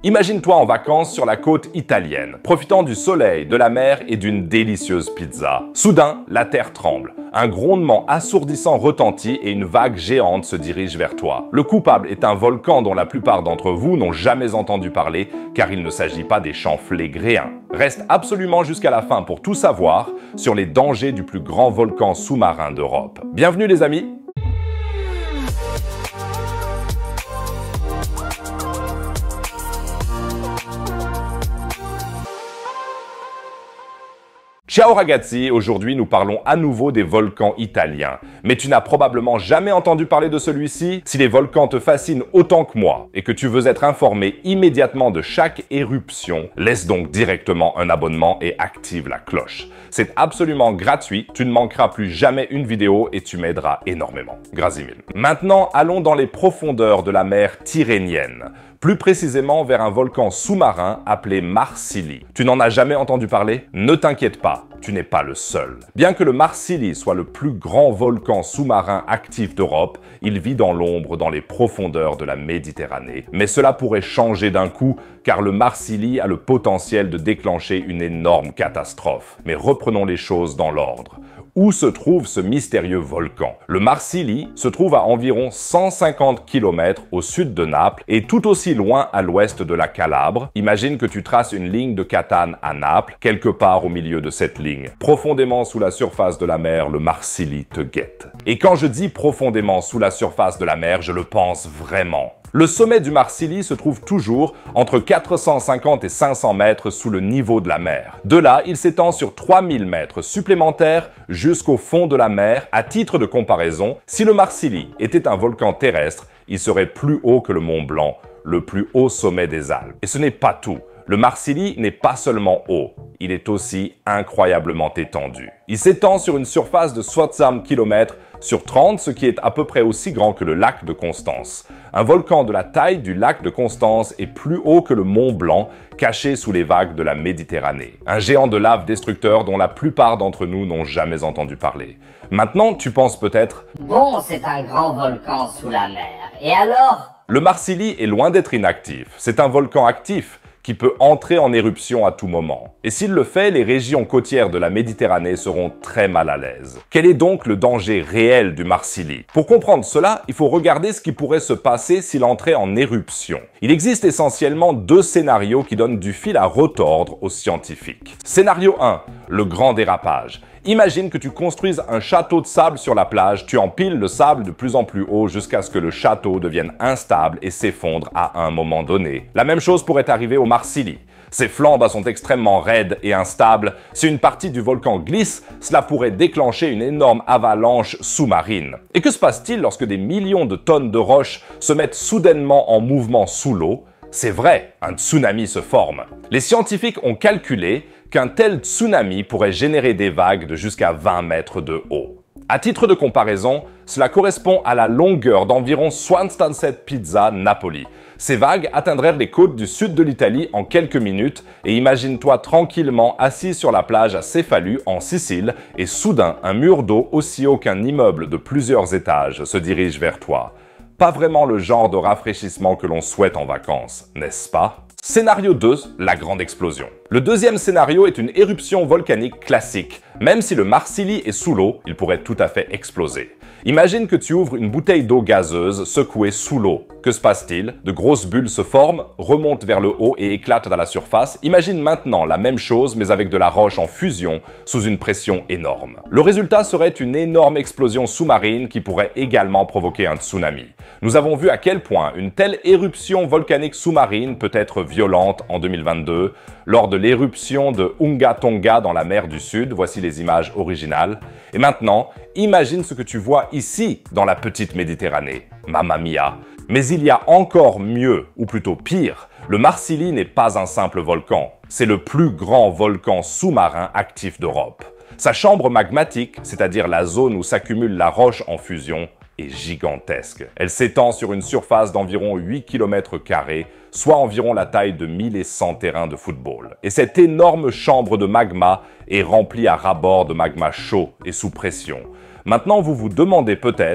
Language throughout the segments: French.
Imagine-toi en vacances sur la côte italienne, profitant du soleil, de la mer et d'une délicieuse pizza. Soudain, la terre tremble. Un grondement assourdissant retentit et une vague géante se dirige vers toi. Le coupable est un volcan dont la plupart d'entre vous n'ont jamais entendu parler, car il ne s'agit pas des Champflés gréens. Reste absolument jusqu'à la fin pour tout savoir sur les dangers du plus grand volcan sous-marin d'Europe. Bienvenue les amis! Ciao ragazzi, aujourd'hui nous parlons à nouveau des volcans italiens. Mais tu n'as probablement jamais entendu parler de celui-ci? Si les volcans te fascinent autant que moi et que tu veux être informé immédiatement de chaque éruption, laisse donc directement un abonnement et active la cloche. C'est absolument gratuit, tu ne manqueras plus jamais une vidéo et tu m'aideras énormément. Grazie mille. Maintenant, allons dans les profondeurs de la mer Tyrrhénienne. Plus précisément vers un volcan sous-marin appelé Marsili. Tu n'en as jamais entendu parler? Ne t'inquiète pas, tu n'es pas le seul. Bien que le Marsili soit le plus grand volcan sous-marin actif d'Europe, il vit dans l'ombre dans les profondeurs de la Méditerranée. Mais cela pourrait changer d'un coup, car le Marsili a le potentiel de déclencher une énorme catastrophe. Mais reprenons les choses dans l'ordre. Où se trouve ce mystérieux volcan? Le Marsili se trouve à environ 150 km au sud de Naples et tout aussi loin à l'ouest de la Calabre. Imagine que tu traces une ligne de Catane à Naples, quelque part au milieu de cette ligne. Profondément sous la surface de la mer, le Marsili te guette. Et quand je dis profondément sous la surface de la mer, je le pense vraiment. Le sommet du Marsili se trouve toujours entre 450 et 500 mètres sous le niveau de la mer. De là, il s'étend sur 3000 mètres supplémentaires jusqu'au fond de la mer. À titre de comparaison, si le Marsili était un volcan terrestre, il serait plus haut que le Mont Blanc, le plus haut sommet des Alpes. Et ce n'est pas tout. Le Marsili n'est pas seulement haut, il est aussi incroyablement étendu. Il s'étend sur une surface de 60 km sur 30, ce qui est à peu près aussi grand que le lac de Constance. Un volcan de la taille du lac de Constance est plus haut que le Mont Blanc, caché sous les vagues de la Méditerranée. Un géant de lave destructeur dont la plupart d'entre nous n'ont jamais entendu parler. Maintenant, tu penses peut-être « Bon, c'est un grand volcan sous la mer. Et alors ?» Le Marsili est loin d'être inactif. C'est un volcan actif qui peut entrer en éruption à tout moment. Et s'il le fait, les régions côtières de la Méditerranée seront très mal à l'aise. Quel est donc le danger réel du Marsili? Pour comprendre cela, il faut regarder ce qui pourrait se passer s'il entrait en éruption. Il existe essentiellement deux scénarios qui donnent du fil à retordre aux scientifiques. Scénario 1, le grand dérapage. Imagine que tu construises un château de sable sur la plage, tu empiles le sable de plus en plus haut jusqu'à ce que le château devienne instable et s'effondre à un moment donné. La même chose pourrait arriver au Marsili. Ses flancs bas sont extrêmement raides et instables. Si une partie du volcan glisse, cela pourrait déclencher une énorme avalanche sous-marine. Et que se passe-t-il lorsque des millions de tonnes de roches se mettent soudainement en mouvement sous l'eau? C'est vrai, un tsunami se forme. Les scientifiques ont calculé qu'un tel tsunami pourrait générer des vagues de jusqu'à 20 mètres de haut. À titre de comparaison, cela correspond à la longueur d'environ 67 pizzas Napoli. Ces vagues atteindraient les côtes du sud de l'Italie en quelques minutes et imagine-toi tranquillement assis sur la plage à Cefalù en Sicile et soudain un mur d'eau aussi haut qu'un immeuble de plusieurs étages se dirige vers toi. Pas vraiment le genre de rafraîchissement que l'on souhaite en vacances, n'est-ce pas? Scénario 2, la grande explosion. Le deuxième scénario est une éruption volcanique classique. Même si le Marsili est sous l'eau, il pourrait tout à fait exploser. Imagine que tu ouvres une bouteille d'eau gazeuse secouée sous l'eau. Que se passe-t-il? De grosses bulles se forment, remontent vers le haut et éclatent à la surface. Imagine maintenant la même chose mais avec de la roche en fusion sous une pression énorme. Le résultat serait une énorme explosion sous-marine qui pourrait également provoquer un tsunami. Nous avons vu à quel point une telle éruption volcanique sous-marine peut être violente en 2022 lors de l'éruption de Unga Tonga dans la mer du Sud. Voici les images originales. Et maintenant, imagine ce que tu vois ici dans la petite Méditerranée. Mamma mia! Mais il y a encore mieux, ou plutôt pire. Le Marsili n'est pas un simple volcan. C'est le plus grand volcan sous-marin actif d'Europe. Sa chambre magmatique, c'est-à-dire la zone où s'accumule la roche en fusion, est gigantesque. Elle s'étend sur une surface d'environ 8 km², soit environ la taille de 1100 terrains de football. Et cette énorme chambre de magma est remplie à ras-bord de magma chaud et sous pression. Maintenant, vous vous demandez peut-être,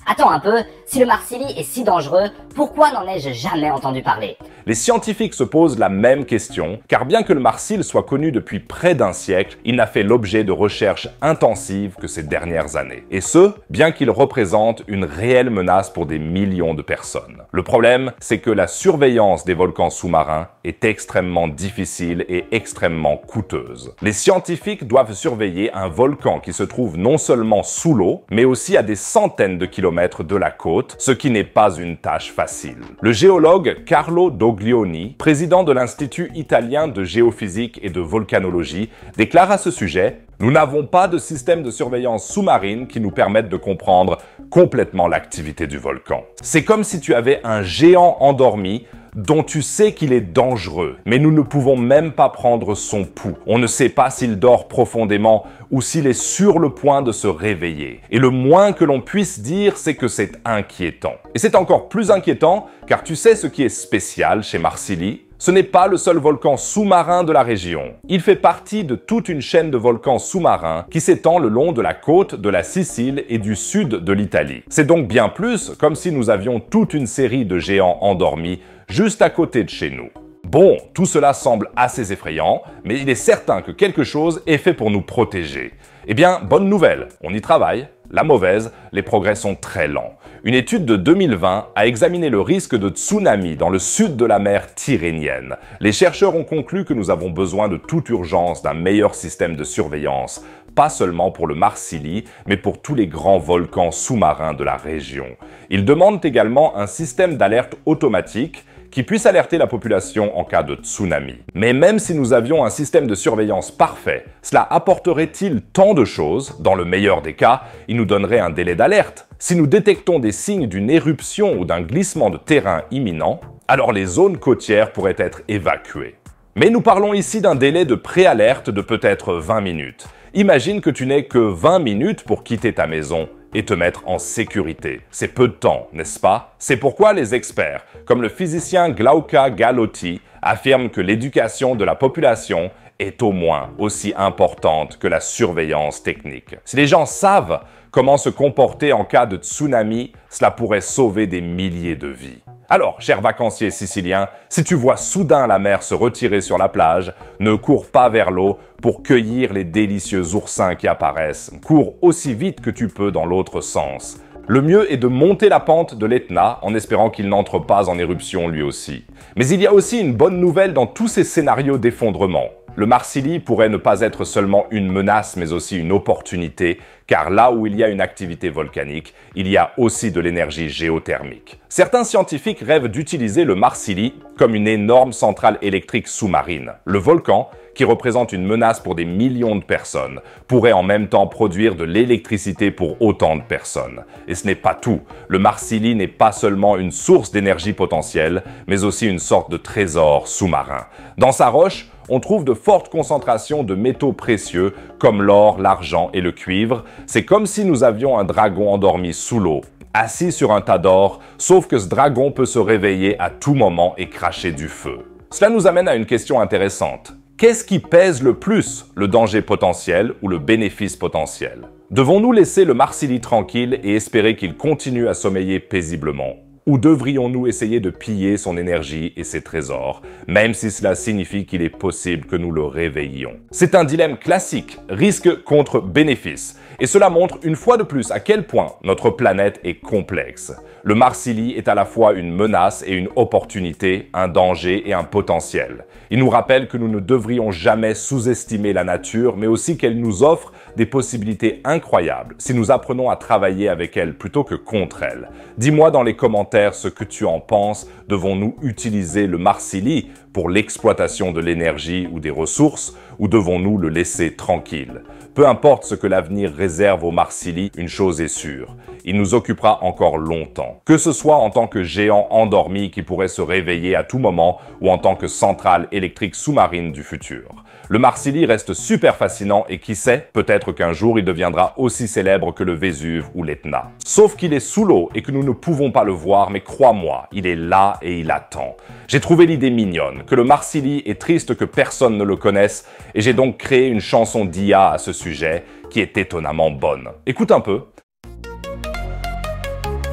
Attends un peu, si le Marsili est si dangereux, pourquoi n'en ai-je jamais entendu parler? Les scientifiques se posent la même question, car bien que le Marsil soit connu depuis près d'un siècle, il n'a fait l'objet de recherches intensives que ces dernières années. Et ce, bien qu'il représente une réelle menace pour des millions de personnes. Le problème, c'est que la surveillance des volcans sous-marins est extrêmement difficile et extrêmement coûteuse. Les scientifiques doivent surveiller un volcan qui se trouve non seulement sous l'eau, mais aussi à des centaines de kilomètres de la côte, ce qui n'est pas une tâche facile. Le géologue Carlo Doglioni, président de l'Institut italien de géophysique et de volcanologie, déclare à ce sujet: « Nous n'avons pas de système de surveillance sous-marine qui nous permette de comprendre complètement l'activité du volcan. C'est comme si tu avais un géant endormi dont tu sais qu'il est dangereux, mais nous ne pouvons même pas prendre son pouls. On ne sait pas s'il dort profondément ou s'il est sur le point de se réveiller. Et le moins que l'on puisse dire, c'est que c'est inquiétant. Et c'est encore plus inquiétant, car tu sais ce qui est spécial chez Marsili ? Ce n'est pas le seul volcan sous-marin de la région. Il fait partie de toute une chaîne de volcans sous-marins qui s'étend le long de la côte de la Sicile et du sud de l'Italie. C'est donc bien plus comme si nous avions toute une série de géants endormis juste à côté de chez nous. Bon, tout cela semble assez effrayant, mais il est certain que quelque chose est fait pour nous protéger. Eh bien, bonne nouvelle, on y travaille. La mauvaise, les progrès sont très lents. Une étude de 2020 a examiné le risque de tsunami dans le sud de la mer Tyrrhénienne. Les chercheurs ont conclu que nous avons besoin de toute urgence d'un meilleur système de surveillance, pas seulement pour le Marsili, mais pour tous les grands volcans sous-marins de la région. Ils demandent également un système d'alerte automatique qui puisse alerter la population en cas de tsunami. Mais même si nous avions un système de surveillance parfait, cela apporterait-il tant de choses? Dans le meilleur des cas, il nous donnerait un délai d'alerte. Si nous détectons des signes d'une éruption ou d'un glissement de terrain imminent, alors les zones côtières pourraient être évacuées. Mais nous parlons ici d'un délai de préalerte de peut-être 20 minutes. Imagine que tu n'aies que 20 minutes pour quitter ta maison et te mettre en sécurité. C'est peu de temps, n'est-ce pas? C'est pourquoi les experts, comme le physicien Glauca Galotti, affirment que l'éducation de la population est au moins aussi importante que la surveillance technique. Si les gens savent comment se comporter en cas de tsunami, cela pourrait sauver des milliers de vies. Alors, chers vacanciers siciliens, si tu vois soudain la mer se retirer sur la plage, ne cours pas vers l'eau pour cueillir les délicieux oursins qui apparaissent. Cours aussi vite que tu peux dans l'autre sens. Le mieux est de monter la pente de l'Etna en espérant qu'il n'entre pas en éruption lui aussi. Mais il y a aussi une bonne nouvelle dans tous ces scénarios d'effondrement. Le Marsili pourrait ne pas être seulement une menace, mais aussi une opportunité, car là où il y a une activité volcanique, il y a aussi de l'énergie géothermique. Certains scientifiques rêvent d'utiliser le Marsili comme une énorme centrale électrique sous-marine. Le volcan, qui représente une menace pour des millions de personnes, pourrait en même temps produire de l'électricité pour autant de personnes. Et ce n'est pas tout. Le Marsili n'est pas seulement une source d'énergie potentielle, mais aussi une sorte de trésor sous-marin. Dans sa roche, on trouve de fortes concentrations de métaux précieux comme l'or, l'argent et le cuivre. C'est comme si nous avions un dragon endormi sous l'eau, assis sur un tas d'or, sauf que ce dragon peut se réveiller à tout moment et cracher du feu. Cela nous amène à une question intéressante. Qu'est-ce qui pèse le plus, le danger potentiel ou le bénéfice potentiel? Devons-nous laisser le Marsili tranquille et espérer qu'il continue à sommeiller paisiblement? Ou devrions-nous essayer de piller son énergie et ses trésors, même si cela signifie qu'il est possible que nous le réveillions? C'est un dilemme classique, risque contre bénéfice. Et cela montre une fois de plus à quel point notre planète est complexe. Le Marsili est à la fois une menace et une opportunité, un danger et un potentiel. Il nous rappelle que nous ne devrions jamais sous-estimer la nature, mais aussi qu'elle nous offre des possibilités incroyables si nous apprenons à travailler avec elle plutôt que contre elle. Dis-moi dans les commentaires ce que tu en penses. Devons-nous utiliser le Marsili pour l'exploitation de l'énergie ou des ressources, ou devons-nous le laisser tranquille? Peu importe ce que l'avenir réserve au Marsili, une chose est sûre, il nous occupera encore longtemps. Que ce soit en tant que géant endormi qui pourrait se réveiller à tout moment, ou en tant que centrale électrique sous-marine du futur. Le Marsili reste super fascinant et qui sait, peut-être qu'un jour il deviendra aussi célèbre que le Vésuve ou l'Etna. Sauf qu'il est sous l'eau et que nous ne pouvons pas le voir, mais crois-moi, il est là et il attend. J'ai trouvé l'idée mignonne, que le Marsili est triste que personne ne le connaisse, et j'ai donc créé une chanson d'IA à ce sujet, qui est étonnamment bonne. Écoute un peu.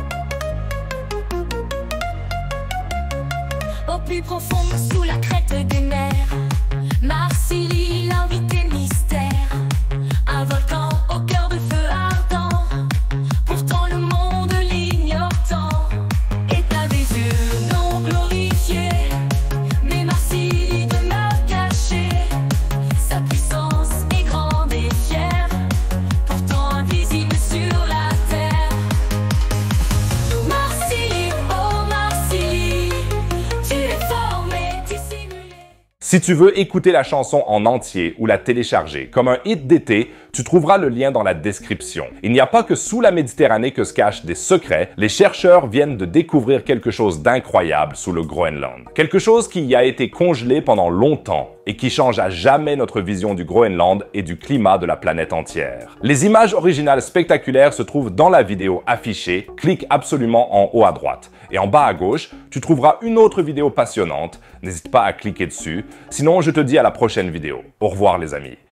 profonde sous la crête des mers. Marcilly, l'invité mystère. Un volcan au cœur de feu ardent. Pourtant le monde l'ignore tant. État des yeux non glorifiés. Mais Marcilly demeure caché. Sa puissance est grande et fière. Pourtant invisible sur la terre. Marcilly, oh Marcilly, tu es formé, dissimulé. Si tu veux écouter la chanson en entier ou la télécharger comme un hit d'été, tu trouveras le lien dans la description. Il n'y a pas que sous la Méditerranée que se cachent des secrets, les chercheurs viennent de découvrir quelque chose d'incroyable sous le Groenland. Quelque chose qui y a été congelé pendant longtemps et qui change à jamais notre vision du Groenland et du climat de la planète entière. Les images originales spectaculaires se trouvent dans la vidéo affichée, clique absolument en haut à droite. Et en bas à gauche, tu trouveras une autre vidéo passionnante, n'hésite pas à cliquer dessus, sinon je te dis à la prochaine vidéo. Au revoir les amis.